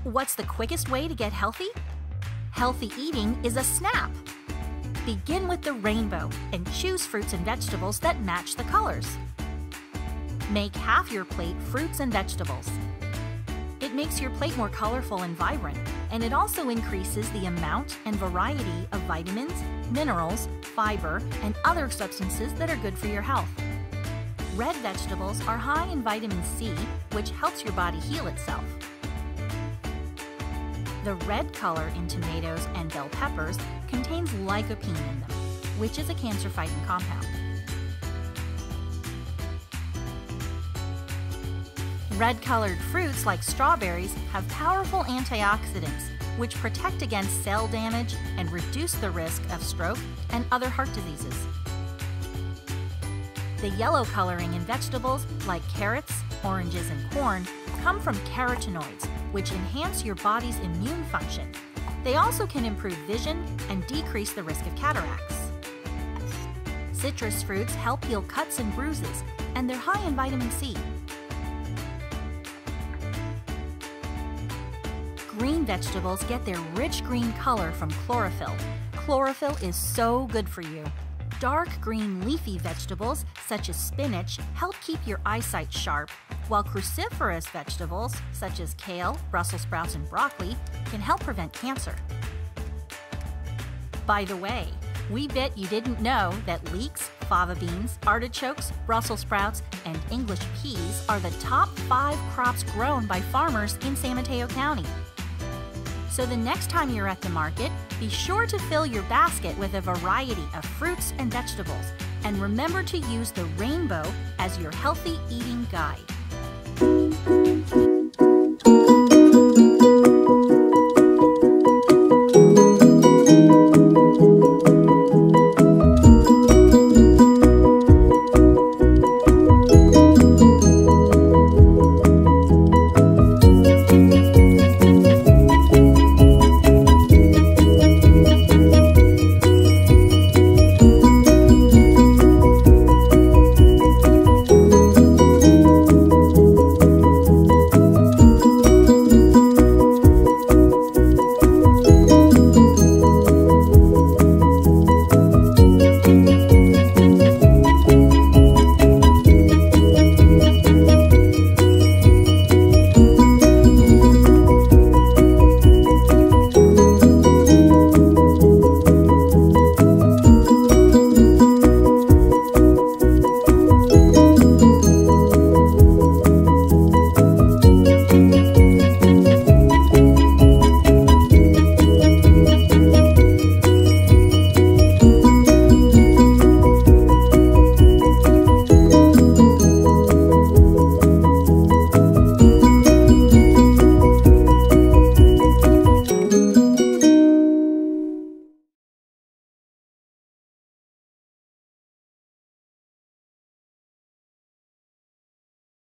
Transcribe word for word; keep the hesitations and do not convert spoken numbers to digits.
What's the quickest way to get healthy? Healthy eating is a snap. Begin with the rainbow and choose fruits and vegetables that match the colors. Make half your plate fruits and vegetables. It makes your plate more colorful and vibrant, and it also increases the amount and variety of vitamins, minerals, fiber, and other substances that are good for your health. Red vegetables are high in vitamin C, which helps your body heal itself. The red color in tomatoes and bell peppers contains lycopene in them, which is a cancer-fighting compound. Red-colored fruits like strawberries have powerful antioxidants, which protect against cell damage and reduce the risk of stroke and other heart diseases. The yellow coloring in vegetables like carrots, oranges, and corn come from carotenoids, which enhance your body's immune function. They also can improve vision and decrease the risk of cataracts. Citrus fruits help heal cuts and bruises, and they're high in vitamin C. Green vegetables get their rich green color from chlorophyll. Chlorophyll is so good for you. Dark green leafy vegetables, such as spinach, help keep your eyesight sharp, while cruciferous vegetables, such as kale, Brussels sprouts, and broccoli, can help prevent cancer. By the way, we bet you didn't know that leeks, fava beans, artichokes, Brussels sprouts, and English peas are the top five crops grown by farmers in San Mateo County. So the next time you're at the market, be sure to fill your basket with a variety of fruits and vegetables, and remember to use the rainbow as your healthy eating guide.